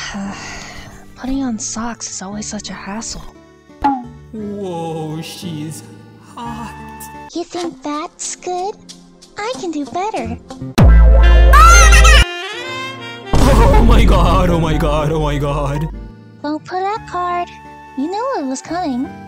Putting on socks is always such a hassle. Whoa, she's hot. You think that's good? I can do better. Oh my god, oh my god, oh my god. Don't pull that card. You know it was coming.